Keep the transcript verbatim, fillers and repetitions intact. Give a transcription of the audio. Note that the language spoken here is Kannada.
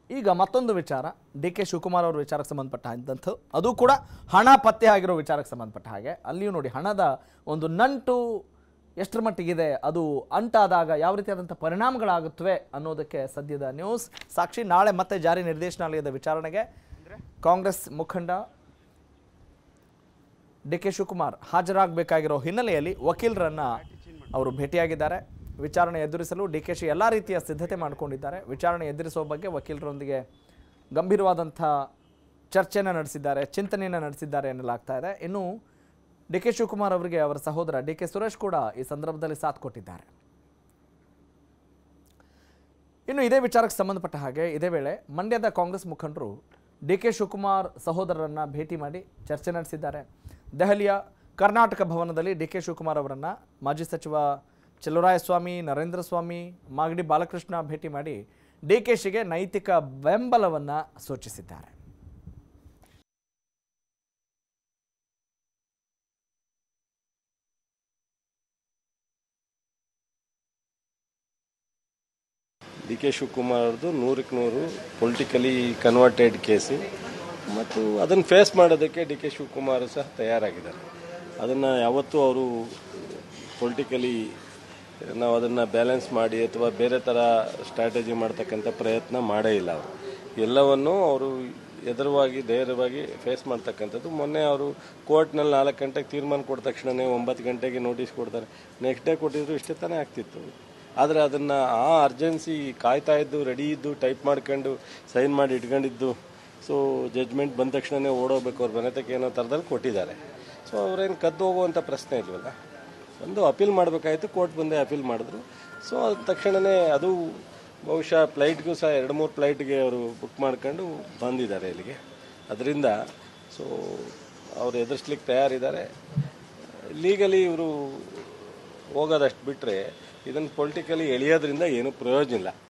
ಈಗ ಮತ್ತೊಂದು ವಿಚಾರ ಡಿ ಕೆ ಶಿವಕುಮಾರ್ ಅವರ ವಿಚಾರಕ್ಕೆ ಸಂಬಂಧಪಟ್ಟಂಥದ್ದು, ಅದು ಕೂಡ ಹಣ ಪತ್ತೆ ಆಗಿರೋ ವಿಚಾರಕ್ಕೆ ಸಂಬಂಧಪಟ್ಟ ಹಾಗೆ. ಅಲ್ಲಿಯೂ ನೋಡಿ ಹಣದ ಒಂದು ನಂಟು ಎಷ್ಟರ ಮಟ್ಟಿಗಿದೆ, ಅದು ಅಂಟಾದಾಗ ಯಾವ ರೀತಿಯಾದಂಥ ಪರಿಣಾಮಗಳಾಗುತ್ತವೆ ಅನ್ನೋದಕ್ಕೆ ಸದ್ಯದ ನ್ಯೂಸ್. ಸಾಕ್ಷಿ ನಾಳೆ ಮತ್ತೆ ಜಾರಿ ನಿರ್ದೇಶನಾಲಯದ ವಿಚಾರಣೆಗೆ ಕಾಂಗ್ರೆಸ್ ಮುಖಂಡ ಡಿ ಕೆ ಶಿವಕುಮಾರ್ ಹಾಜರಾಗಬೇಕಾಗಿರೋ ಹಿನ್ನೆಲೆಯಲ್ಲಿ ವಕೀಲರನ್ನ ಅವರು ಭೇಟಿಯಾಗಿದ್ದಾರೆ. ವಿಚಾರಣೆ ಎದುರಿಸಲು ಡಿ ಕೆ ಶಿ ಎಲ್ಲ ರೀತಿಯ ಸಿದ್ಧತೆ ಮಾಡಿಕೊಂಡಿದ್ದಾರೆ. ವಿಚಾರಣೆ ಎದುರಿಸುವ ಬಗ್ಗೆ ವಕೀಲರೊಂದಿಗೆ ಗಂಭೀರವಾದಂಥ ಚರ್ಚೆಯನ್ನು ನಡೆಸಿದ್ದಾರೆ, ಚಿಂತನೆಯನ್ನು ನಡೆಸಿದ್ದಾರೆ ಎನ್ನಲಾಗ್ತಾ ಇದೆ. ಇನ್ನು ಡಿ ಕೆ ಶಿವಕುಮಾರ್ ಅವರಿಗೆ ಅವರ ಸಹೋದರ ಡಿ ಕೆ ಸುರೇಶ್ ಕೂಡ ಈ ಸಂದರ್ಭದಲ್ಲಿ ಸಾಥ್ ಕೊಟ್ಟಿದ್ದಾರೆ. ಇನ್ನು ಇದೇ ವಿಚಾರಕ್ಕೆ ಸಂಬಂಧಪಟ್ಟ ಹಾಗೆ ಇದೇ ವೇಳೆ ಮಂಡ್ಯದ ಕಾಂಗ್ರೆಸ್ ಮುಖಂಡರು ಡಿ ಕೆ ಶಿವಕುಮಾರ್ ಸಹೋದರರನ್ನ ಭೇಟಿ ಮಾಡಿ ಚರ್ಚೆ ನಡೆಸಿದ್ದಾರೆ. ದೆಹಲಿಯ ಕರ್ನಾಟಕ ಭವನದಲ್ಲಿ ಡಿ ಕೆ ಶಿವಕುಮಾರ್ ಅವರನ್ನು ಮಾಜಿ ಸಚಿವ ಚೆಲುವರಾಯಸ್ವಾಮಿ, ನರೇಂದ್ರ ಸ್ವಾಮಿ, ಮಾಗಡಿ ಬಾಲಕೃಷ್ಣ ಭೇಟಿ ಮಾಡಿ ಡಿ ಕೆ ಶಿಗೆ ನೈತಿಕ ಬೆಂಬಲವನ್ನು ಸೂಚಿಸಿದ್ದಾರೆ. ಡಿ ಕೆ ಶಿವಕುಮಾರ್ ಅವ್ರದ್ದು ನೂರಕ್ಕೆ ನೂರು ಪೊಲಿಟಿಕಲಿ ಕನ್ವರ್ಟೆಡ್ ಕೇಸು ಮತ್ತು ಅದನ್ನು ಫೇಸ್ ಮಾಡೋದಕ್ಕೆ ಡಿ ಕೆ ಶಿವಕುಮಾರ್ ಸಹ ತಯಾರಾಗಿದ್ದಾರೆ. ಅದನ್ನು ಯಾವತ್ತೂ ಅವರು ಪೊಲಿಟಿಕಲಿ ನಾವು ಅದನ್ನು ಬ್ಯಾಲೆನ್ಸ್ ಮಾಡಿ ಅಥವಾ ಬೇರೆ ಥರ ಸ್ಟ್ರಾಟಜಿ ಮಾಡ್ತಕ್ಕಂಥ ಪ್ರಯತ್ನ ಮಾಡೇ ಇಲ್ಲ. ಅವರು ಎಲ್ಲವನ್ನೂ ಅವರು ಎದುರವಾಗಿ ಧೈರ್ಯವಾಗಿ ಫೇಸ್ ಮಾಡ್ತಕ್ಕಂಥದ್ದು. ಮೊನ್ನೆ ಅವರು ಕೋರ್ಟ್ನಲ್ಲಿ ನಾಲ್ಕು ಗಂಟೆಗೆ ತೀರ್ಮಾನ ಕೊಟ್ಟ ತಕ್ಷಣವೇ ಒಂಬತ್ತು ಗಂಟೆಗೆ ನೋಟಿಸ್ ಕೊಡ್ತಾರೆ. ನೆಕ್ಸ್ಟ್ ಡೇ ಕೊಟ್ಟಿದ್ರು ಇಷ್ಟೇ ತಾನೇ ಆಗ್ತಿತ್ತು. ಆದರೆ ಅದನ್ನು ಆ ಅರ್ಜೆನ್ಸಿ ಕಾಯ್ತಾ ಇದ್ದು, ರೆಡಿ ಇದ್ದು, ಟೈಪ್ ಮಾಡ್ಕೊಂಡು ಸೈನ್ ಮಾಡಿ ಇಟ್ಕೊಂಡಿದ್ದು, ಸೊ ಜಡ್ಜ್ಮೆಂಟ್ ಬಂದ ತಕ್ಷಣವೇ ಓಡೋಗ್ಬೇಕು ಅವ್ರ ಮನೆತಕ್ಕೆ ಏನೋ ಥರದಲ್ಲಿ ಕೊಟ್ಟಿದ್ದಾರೆ. ಸೊ ಅವ್ರೇನು ಕದ್ದು ಹೋಗುವಂಥ ಪ್ರಶ್ನೆ ಇಲ್ವಲ್ಲ. ಒಂದು ಅಪೀಲ್ ಮಾಡಬೇಕಾಯಿತು, ಕೋರ್ಟ್ ಬಂದೇ ಅಪೀಲ್ ಮಾಡಿದ್ರು. ಸೊ ಅದ ತಕ್ಷಣವೇ ಅದು ಬಹುಶಃ ಫ್ಲೈಟ್ಗೂ ಸಹ ಎರಡು ಮೂರು ಫ್ಲೈಟ್ಗೆ ಅವರು ಬುಕ್ ಮಾಡ್ಕೊಂಡು ಬಂದಿದ್ದಾರೆ ಇಲ್ಲಿಗೆ. ಅದರಿಂದ ಸೊ ಅವರು ಎದುರಿಸ್ಲಿಕ್ಕೆ ತಯಾರಿದ್ದಾರೆ. ಲೀಗಲಿ ಇವರು ಹೋಗೋದಷ್ಟು ಬಿಟ್ಟರೆ ಇದನ್ನು ಪೊಲಿಟಿಕಲಿ ಎಳೆಯೋದ್ರಿಂದ ಏನೂ ಪ್ರಯೋಜನ ಇಲ್ಲ.